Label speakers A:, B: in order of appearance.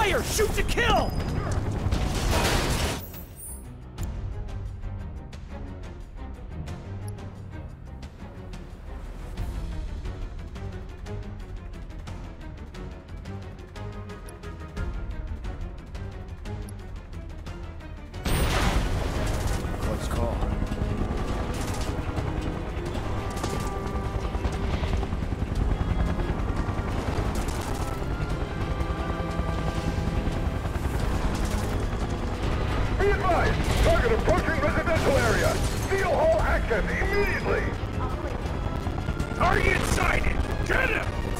A: fire! Shoot to kill!
B: Close call.
C: Be advised! Target approaching residential area! Steel Hall access immediately!
A: Target sighted! Get him!